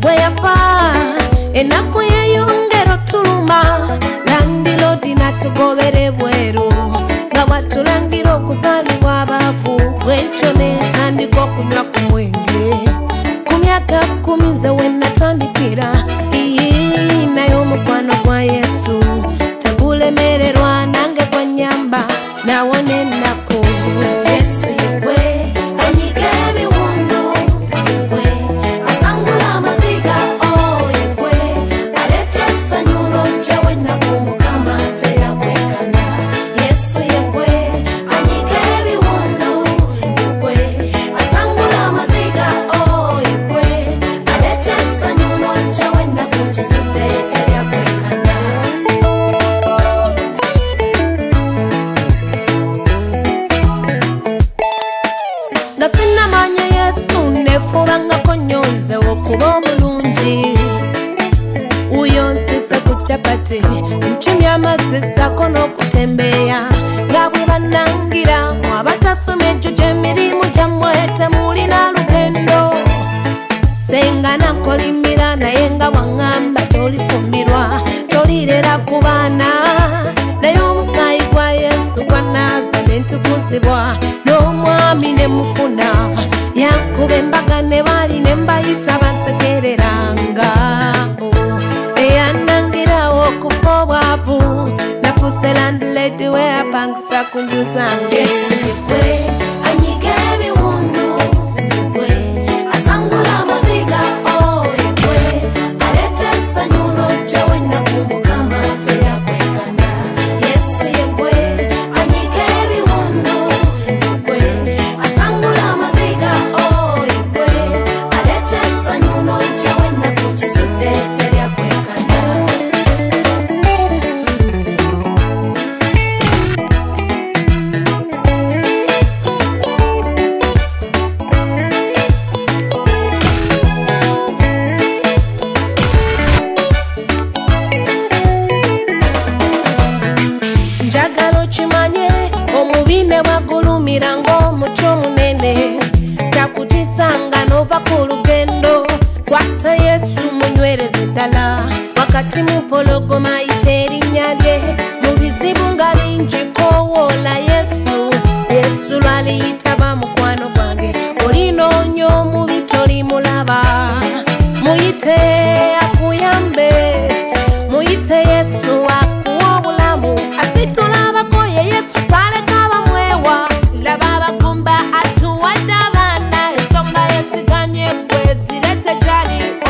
weyafa enako yeyongero tuluma landilodi natugobere bweru nga watulangira okuzalibwa abafu bwekyo netandika okunywa ku mwenge ku myaka 10 nze wenatandikira naye omukwano gwa Yesu tegulemererwa nange gwanyamba nawona ennaku Yesu yegwe anyiga ebiwundu yegwe asangula amaziga yegwe aleta essanyu lojja wennaku Mukama teyakwekana Yesu yegwe anyiga ebiwundu yegwe asangula amaziga yegwe aleta essanyu lojja wennaku kizudde teryakwekana nasinamanya Yesu nefubangako nyonze okuba omulungi uyo nsisa ku chapati nchimya amazzi sako n'okutembeya nga bwe bannangira abatasoma ejjo gy'emirimu gyammwe temulina lugendo senga nakolimira naye nga waŋŋamba tolifumbirwa tolirera ku baana naye omusaayi gwa Yesu gwanaaza nentukuzibwa n'omwami ne mufuna yankuba embaga ne baali ne mbayita bansekereranga eyanangirawo okufa obwavu nafuse landlady weyapangisa kunjuzange Yesu yegwe anyiga ebiwundu yegwe asangula amaziga yegwe aleta essanyu lojja wennaku Mukama teyakwekana Yesu yegwe anyiga ebiwundu yegwe asangula amaziga yegwe aleta essanyu lojja wennaku kizudde teryakwekana njagala okimanye omubi ne bwagulumira ng'omuti omunene takutisanga n'ova ku lugendo kwata Yesu munywereze ddala wakati mupologoma yita erinnya lye mu bizibu nga bingi kowoola Yesu lwaliyitaba mukwano gwange olinoonya omubi tolimulaba muyite akuyambe muyite Yesu akuwa obulamu asitulabako ye Yesu twaleka bamwewa laba abagumba atuwadde abaana ensonga yesiganye bwe zirete gyali